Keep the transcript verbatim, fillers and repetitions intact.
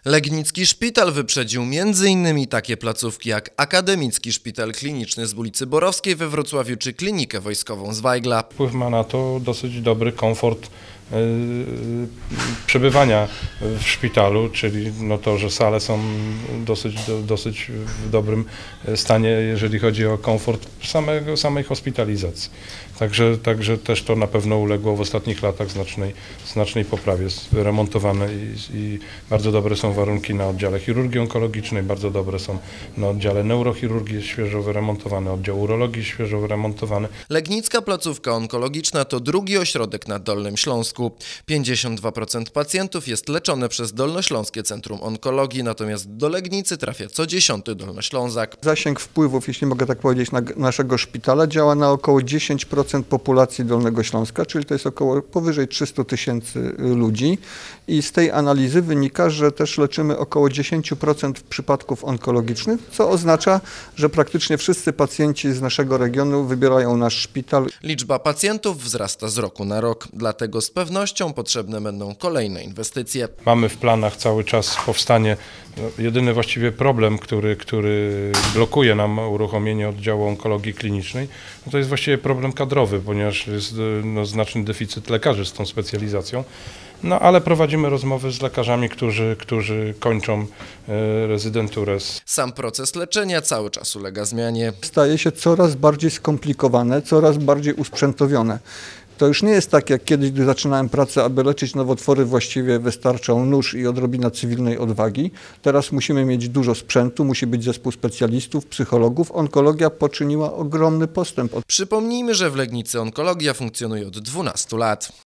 Legnicki Szpital wyprzedził między innymi takie placówki jak Akademicki Szpital Kliniczny z ulicy Borowskiej we Wrocławiu czy Klinikę Wojskową z Wajgla. Wpływ ma na to dosyć dobry komfort yy, przebywania w szpitalu, czyli no to, że sale są dosyć, do, dosyć w dobrym stanie, jeżeli chodzi o komfort samego, samej hospitalizacji. Także, także też to na pewno uległo w ostatnich latach znacznej, znacznej poprawie. Jest remontowane i, i bardzo dobre są warunki na oddziale chirurgii onkologicznej, bardzo dobre są na oddziale neurochirurgii, jest świeżo wyremontowany, oddział urologii świeżo wyremontowany. Legnicka placówka onkologiczna to drugi ośrodek na Dolnym Śląsku. pięćdziesiąt dwa procent pacjentów jest leczone przez Dolnośląskie Centrum Onkologii, natomiast do Legnicy trafia co dziesiąty Dolnoślązak. Zasięg wpływów, jeśli mogę tak powiedzieć, na naszego szpitala działa na około dziesięć procent populacji Dolnego Śląska, czyli to jest około powyżej trzystu tysięcy ludzi i z tej analizy wynika, że też leczymy około dziesięć procent przypadków onkologicznych, co oznacza, że praktycznie wszyscy pacjenci z naszego regionu wybierają nasz szpital. Liczba pacjentów wzrasta z roku na rok, dlatego z pewnością potrzebne będą kolejne inwestycje. Mamy w planach cały czas powstanie, jedyny właściwie problem, który, który blokuje nam uruchomienie oddziału onkologii klinicznej, no to jest właściwie problem kadrowy, ponieważ jest no, znaczny deficyt lekarzy z tą specjalizacją. No ale prowadzimy rozmowy z lekarzami, którzy, którzy kończą e, rezydenturę. Sam proces leczenia cały czas ulega zmianie. Staje się coraz bardziej skomplikowane, coraz bardziej usprzętowione. To już nie jest tak, jak kiedyś, gdy zaczynałem pracę, aby leczyć nowotwory, właściwie wystarczał nóż i odrobina cywilnej odwagi. Teraz musimy mieć dużo sprzętu, musi być zespół specjalistów, psychologów. Onkologia poczyniła ogromny postęp. Przypomnijmy, że w Legnicy onkologia funkcjonuje od dwunastu lat.